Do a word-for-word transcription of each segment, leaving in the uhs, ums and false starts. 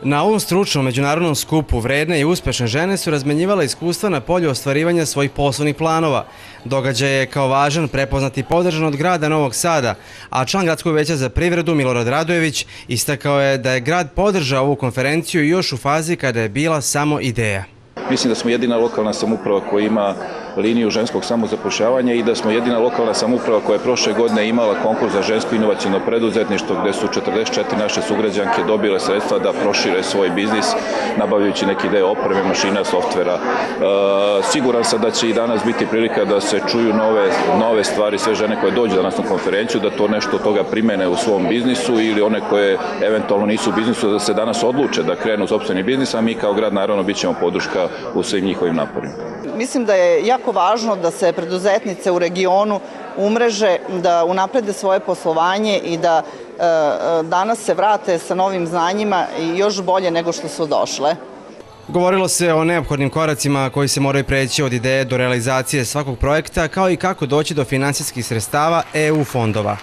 Na ovom stručnom međunarodnom skupu vredne i uspešne žene su razmenjivale iskustva na polju ostvarivanja svojih poslovnih planova. Događaj je kao važan prepoznat i podržan od grada Novog Sada, a član Gradskog veća za privredu Milorad Radojević istakao je da je grad podržao ovu konferenciju još u fazi kada je bila samo ideja. Mislim da smo jedina lokalna samouprava koja ima liniju ženskog samozapošljavanja i da smo jedina lokalna samouprava koja je prošle godine imala konkurs za žensko inovaciono preduzetništvo gde su četrdeset četiri naše sugrađanke dobile sredstva da prošire svoj biznis nabavljajući neki deo opreme, mašina, softvera. Siguran sam da će i danas biti prilika da se čuju nove, nove stvari, sve žene koje dođu danas na konferenciju, da to nešto od toga primene u svom biznisu ili one koje eventualno nisu u biznisu da se danas odluče da krenu sopstveni biznis, a mi kao grad naravno bit ćemo podrška u svim njihovim naporima. Mislim da je jako važno da se preduzetnice u regionu umreže, da unaprede svoje poslovanje i da e, danas se vrate sa novim znanjima i još bolje nego što su došle. Govorilo se o neophodnim koracima koji se moraju preći od ideje do realizacije svakog projekta, kao i kako doći do finansijskih sredstava E U fondova.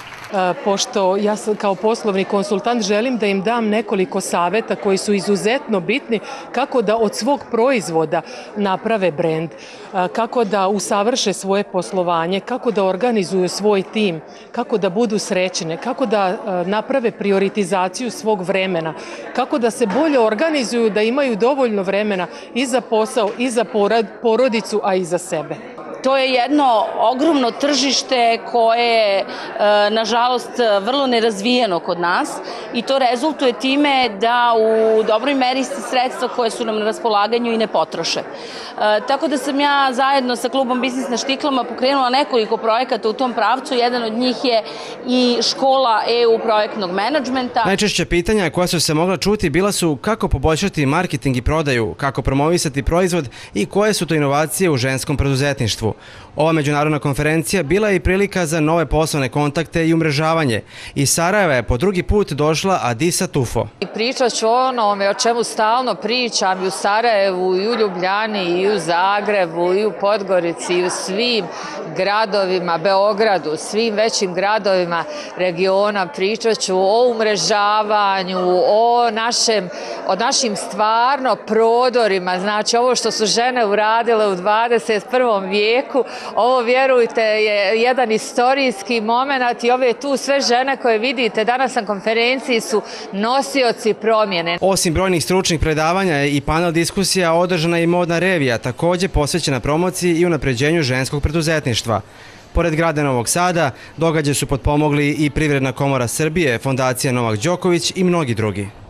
Pošto ja kao poslovni konsultant želim da im dam nekoliko saveta koji su izuzetno bitni kako da od svog proizvoda naprave brend, kako da usavrše svoje poslovanje, kako da organizuju svoj tim, kako da budu srećne, kako da naprave prioritizaciju svog vremena, kako da se bolje organizuju, da imaju dovoljno vremena i za posao, i za porodicu, a i za sebe. To je jedno ogromno tržište koje je, nažalost, vrlo nerazvijeno kod nas i to rezultuje time da u dobroj meri sredstva koje su nam na raspolaganju i ne potroše. Tako da sam ja zajedno sa klubom Biznis na štiklama pokrenula nekoliko projekata u tom pravcu. Jedan od njih je i škola E U projektnog menadžmenta. Najčešće pitanja koja su se mogla čuti bila su kako poboljšati marketing i prodaju, kako promovisati proizvod i koje su to inovacije u ženskom preduzetništvu. Ova međunarodna konferencija bila je i prilika za nove poslovne kontakte i umrežavanje. Iz Sarajeva je po drugi put došla Adisa Tufo. Pričat ću o onome o čemu stalno pričam i u Sarajevu, i u Ljubljani, i u Zagrebu, i u Podgorici, i u svim gradovima, Beogradu, svim većim gradovima regiona. Pričat ću o umrežavanju, o, našem, o našim stvarno prodorima. Znači ovo što su žene uradile u dvadeset prvom vijeku, ovo, vjerujte, je jedan istorijski moment i ove tu sve žene koje vidite danas na konferenciji su nosioci promjene. Osim brojnih stručnih predavanja i panel diskusija, održana je i modna revija, također posvećena promociji i unapređenju ženskog preduzetništva. Pored grada Novog Sada, događaj su potpomogli i Privredna komora Srbije, Fondacija Novak Đoković i mnogi drugi.